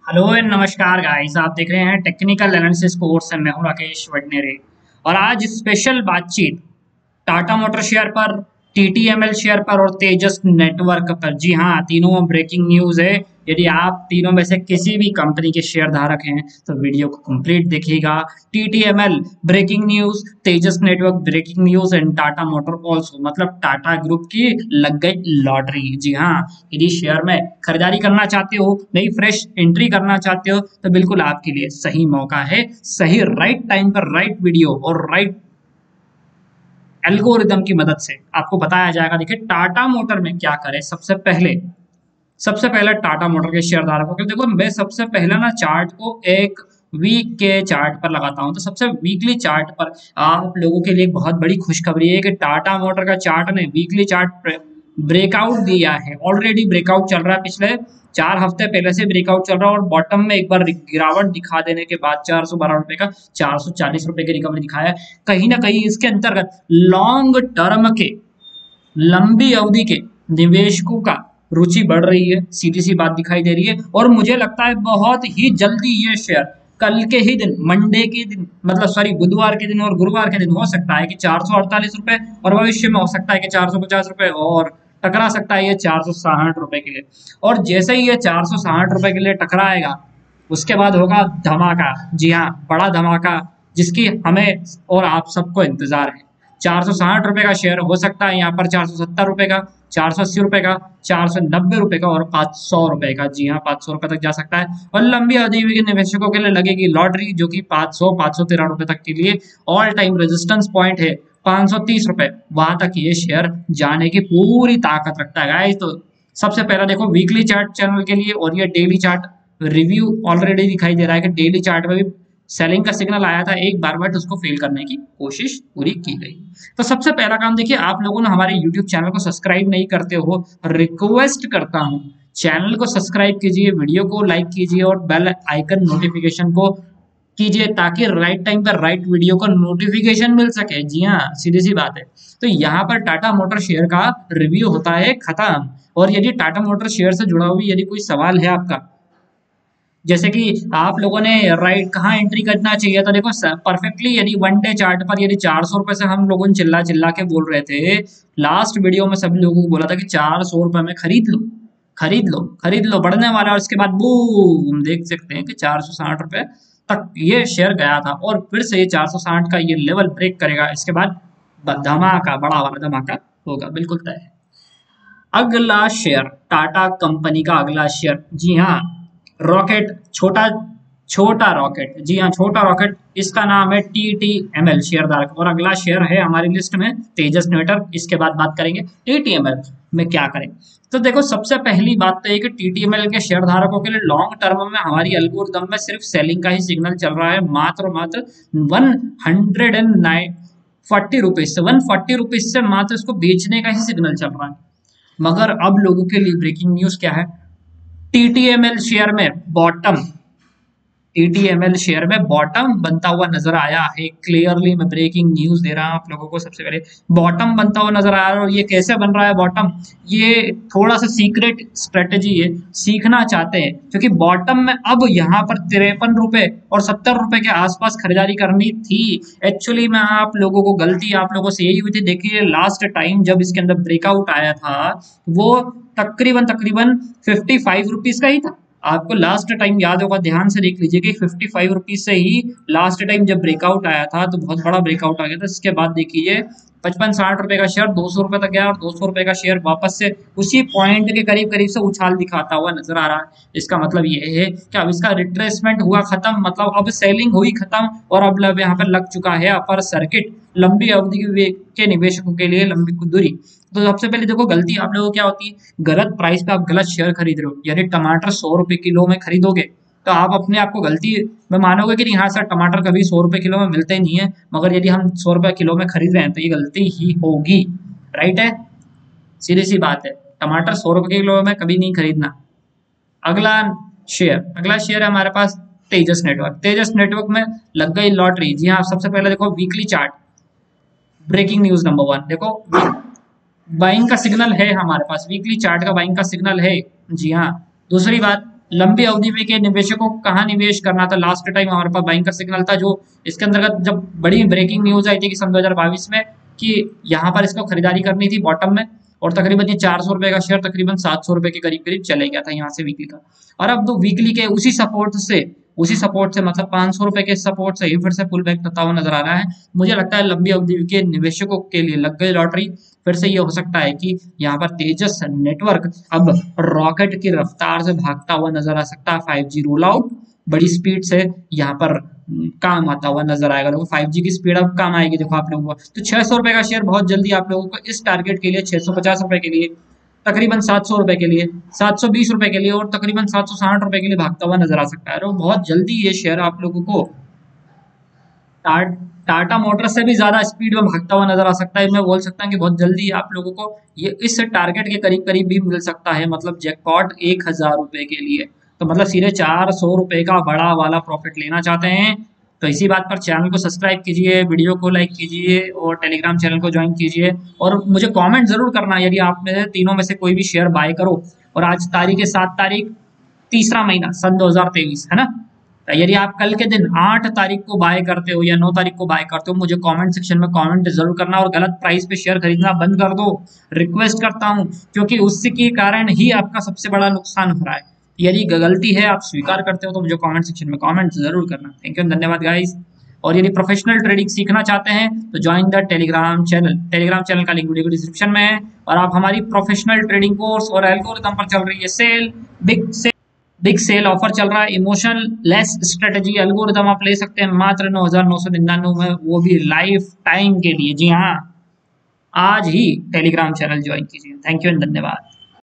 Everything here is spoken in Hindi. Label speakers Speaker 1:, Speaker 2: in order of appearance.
Speaker 1: हेलो एंड नमस्कार गाइस, आप देख रहे हैं टेक्निकल एनालिसिस कोर्स में। मैं हूं राकेश वडनेरे और आज स्पेशल बातचीत टाटा मोटर शेयर पर, टीटीएमएल शेयर पर और तेजस नेटवर्क पर। जी हाँ, तीनों ब्रेकिंग न्यूज है। यदि आप तीनों में से किसी भी कंपनी के शेयर धारक हैं तो वीडियो को कंप्लीट देखिएगा। TTML breaking news, Tejas network breaking news and Tata motor also, मतलब टाटा ग्रुप की लग गई लॉटरी। जी हाँ, यदि शेयर में खरीदारी करना चाहते हो, नई फ्रेश एंट्री करना चाहते हो तो बिल्कुल आपके लिए सही मौका है। सही राइट टाइम पर राइट वीडियो और राइट एल्गोरिदम की मदद से आपको बताया जाएगा। देखिए टाटा मोटर में क्या करें। सबसे पहले टाटा मोटर के शेयर धारकों के देखो, मैं सबसे पहले ना चार्ट को एक वीक के चार्ट पर लगाता हूं। तो सबसे वीकली चार्ट पर आप लोगों के लिए एक बहुत बड़ी खुशखबरी है कि टाटा मोटर का चार्ट ने वीकली चार्ट ब्रेकआउट दिया है। ऑलरेडी ब्रेकआउट चल रहा है, पिछले 4 हफ्ते पहले से ब्रेकआउट चल रहा है और बॉटम में एक बार गिरावट दिखा देने के बाद 412 रुपए का 440 रुपए की रिकवरी दिखाया है। कहीं ना कहीं इसके अंतर्गत लॉन्ग टर्म के, लंबी अवधि के निवेशकों का रुचि बढ़ रही है, सीधी सी बात दिखाई दे रही है। और मुझे लगता है बहुत ही जल्दी ये शेयर कल के ही दिन, मंडे के दिन, मतलब सॉरी बुधवार के दिन और गुरुवार के दिन हो सकता है कि 448 रुपए, और भविष्य में हो सकता है कि 450 रुपए और टकरा सकता है ये 460 रुपए के लिए। और जैसे ही ये 460 रुपए के लिए टकराएगा उसके बाद होगा धमाका। जी हाँ, बड़ा धमाका जिसकी हमें और आप सबको इंतजार है। 460 रुपए का शेयर हो सकता है यहाँ पर 470 रुपए का, 480 रुपए का, 490 रुपए का और 500 रुपए का। जी हाँ, 500 रुपए तक जा सकता है। और लंबी अवधि के निवेशकों के लिए लगेगी लॉटरी, जो कि 513 रुपए तक के लिए ऑल टाइम रेजिस्टेंस पॉइंट है। 530 रुपए, वहां तक ये शेयर जाने की पूरी ताकत रखता है गाइस। तो सबसे पहला देखो वीकली चार्ट चैनल के लिए, और ये डेली चार्ट रिव्यू ऑलरेडी दिखाई दे रहा है कि डेली चार्ट में भी सेलिंग का सिग्नल आया था एक बार, बट उसको फेल करने की कोशिश पूरी की गई। तो सबसे पहला काम देखिए, आप लोगों ने हमारे यूट्यूब चैनल को सब्सक्राइब नहीं करते हो, रिक्वेस्ट करता हूं चैनल को सब्सक्राइब कीजिए, वीडियो को लाइक कीजिए और बेल आइकन नोटिफिकेशन को कीजिए ताकि राइट टाइम पर राइट वीडियो का नोटिफिकेशन मिल सके। जी हाँ, सीधी सी बात है। तो यहाँ पर टाटा मोटर शेयर का रिव्यू होता है खत्म। और यदि टाटा मोटर शेयर से जुड़ा हुआ यदि कोई सवाल है आपका, जैसे कि आप लोगों ने राइट कहाँ एंट्री करना चाहिए, तो देखो परफेक्टली यदि वन डे चार्ट पर यदि 400 रुपए से हम लोगों ने चिल्ला चिल्ला के बोल रहे थे, लास्ट वीडियो में सभी लोगों को बोला था कि 400 रुपए में खरीद लो, खरीद लो, खरीद लो, बढ़ने वाला है। और उसके बाद बूम, देख सकते हैं कि 460 रुपए तक ये शेयर गया था और फिर से ये 460 का ये लेवल ब्रेक करेगा। इसके बाद धमाका, बड़ा वाला धमाका होगा, बिल्कुल तय है। अगला शेयर टाटा कंपनी का अगला शेयर, जी हाँ, रॉकेट, छोटा छोटा रॉकेट। जी हाँ, छोटा रॉकेट, इसका नाम है टीटीएमएल शेयर धारक। और अगला शेयर है हमारी लिस्ट में तेजस नेटवर्क। इसके बाद बात करेंगे टीटीएमएल में क्या करें। तो देखो सबसे पहली बात तो ये कि टीटीएमएल के शेयर धारकों के लिए लॉन्ग टर्म में हमारी एल्गोरिदम में सिर्फ सेलिंग का ही सिग्नल चल रहा है। मात्र मात्र 140 रुपीज से 140 रुपीज से मात्र इसको बेचने का ही सिग्नल चल रहा है। मगर अब लोगों के लिए ब्रेकिंग न्यूज क्या है, टीटीएमएल शेयर में बॉटम, टीटीएमएल शेयर में बॉटम बनता हुआ नजर आया है। क्लियरली मैं ब्रेकिंग न्यूज दे रहा हूं आप लोगों को। सबसे पहले बॉटम बनता हुआ नजर आ रहा है। और ये कैसे बन रहा है बॉटम, ये थोड़ा सा सीक्रेट स्ट्रेटेजी है, सीखना चाहते हैं क्योंकि बॉटम में अब यहाँ पर 53 रुपए और 70 रुपए के आसपास खरीदारी करनी थी। एक्चुअली में आप लोगों को गलती आप लोगों से यही हुई थी। देखिए लास्ट टाइम जब इसके अंदर ब्रेकआउट आया था वो तकरीबन तकरीबन 55 रुपीज का ही था। आपको लास्ट टाइम याद होगा, ध्यान से देख लीजिए कि 55 रुपीज से ही लास्ट टाइम जब ब्रेकआउट आया था तो बहुत बड़ा ब्रेकआउट आ गया था। इसके बाद देखिए 55-60 रुपए का शेयर 200 रुपए तक गया और 200 रुपए का शेयर वापस से उसी पॉइंट के करीब करीब से उछाल दिखाता हुआ नजर आ रहा है। इसका मतलब ये है कि अब इसका रिट्रेसमेंट हुआ खत्म, मतलब अब सेलिंग हुई खत्म और अब यहाँ पर लग चुका है अपर सर्किट लंबी अवधि के निवेशकों के लिए, लंबी दूरी। तो सबसे पहले देखो गलती आप लोगों को क्या होती है, गलत प्राइस पे आप गलत शेयर खरीद रहे हो। यानी टमाटर 100 रुपए किलो में खरीदोगे तो आप अपने आप को गलती में मानोगे कि नहीं, हाँ सर टमाटर कभी 100 रुपए किलो में मिलते ही नहीं है, मगर यदि हम 100 रुपए किलो में खरीद रहे हैं तो ये गलती ही होगी। राइट है, सीधी सी बात है, टमाटर 100 रुपए किलो में कभी नहीं खरीदना। अगला शेयर है हमारे पास तेजस नेटवर्क। तेजस नेटवर्क में लग गई लॉटरी। जी हाँ, सबसे पहले देखो weekly chart, breaking news number 1 देखो, बाइंग का सिग्नल है हमारे पास, वीकली चार्ट का बाइंग का सिग्नल है। जी हाँ, दूसरी बात लंबी अवधि में के निवेशकों को कहाँ निवेश करना था। लास्ट टाइम हमारे पास बाइंग का सिग्नल था, जो इसके अंतर्गत जब बड़ी ब्रेकिंग न्यूज आई थी कि सन 2022 में कि यहाँ पर इसको खरीदारी करनी थी बॉटम में, और तकरीबन ये 400 रुपए का शेयर तकरीबन 700 रुपए के करीब करीब चले गया था यहाँ से वीकली का। और अब तो वीकली के उसी सपोर्ट से मतलब 500 रुपए के सपोर्ट से ही फिर से पुल बैक करता हुआ नजर आ रहा है। मुझे लगता है लंबी अवधि के निवेशकों के लिए लग गई लॉटरी। फिर से ये हो सकता है कि यहाँ पर तेजस नेटवर्क अब रॉकेट की रफ्तार से भागता हुआ नजर आ सकता है। 5G रोल आउट बड़ी स्पीड से यहाँ पर काम आता हुआ नजर आएगा। देखो 5G की स्पीड अब काम आएगी देखो आप लोगों को। तो 600 रुपए का शेयर बहुत जल्दी आप लोगों को इस टारगेट के लिए 650 रुपए के लिए, तकरीबन 700 रुपए के लिए, 720 रुपए के लिए और तकरीबन 760 रुपए के लिए भागता हुआ नजर आ सकता है। और बहुत जल्दी ये शेयर आप लोगों को टाटा मोटर्स से भी ज्यादा स्पीड में भागता हुआ नजर आ सकता है। मैं बोल सकता हूँ कि बहुत जल्दी आप लोगों को ये इस टारगेट के करीब करीब भी मिल सकता है, मतलब जैकपॉट 1000 रुपए के लिए। तो मतलब सीधे 400 रुपए का बड़ा वाला प्रॉफिट लेना चाहते हैं तो इसी बात पर चैनल को सब्सक्राइब कीजिए, वीडियो को लाइक कीजिए और टेलीग्राम चैनल को ज्वाइन कीजिए। और मुझे कमेंट जरूर करना यदि आप में तीनों में से कोई भी शेयर बाय करो। और आज तारीख है 7 तारीख, तीसरा महीना सन 2023 है ना। यदि आप कल के दिन 8 तारीख को बाय करते हो या 9 तारीख को बाय करते हो, मुझे कमेंट सेक्शन में कमेंट जरूर करना। और गलत प्राइस पे शेयर खरीदना बंद कर दो, रिक्वेस्ट करता हूं, क्योंकि उसके कारण ही आपका सबसे बड़ा नुकसान हो रहा है। यदि गलती है आप स्वीकार करते हो तो मुझे कमेंट सेक्शन में कमेंट जरूर करना। थैंक यू, धन्यवाद गाइस। और यदि प्रोफेशनल ट्रेडिंग सीखना चाहते हैं तो ज्वाइन द टेलीग्राम चैनल का लिंक वीडियो को डिस्क्रिप्शन में है। और आप हमारी प्रोफेशनल ट्रेडिंग कोर्स और एल्गोरिथम पर चल रही है सेल, बिग सेल ऑफर चल रहा है। इमोशन लेस स्ट्रेटेजी एल्गोरिथम आप ले सकते हैं मात्र 9999 में, वो भी लाइफ टाइम के लिए। जी हाँ, आज ही टेलीग्राम चैनल ज्वाइन कीजिए। थैंक यू एंड धन्यवाद।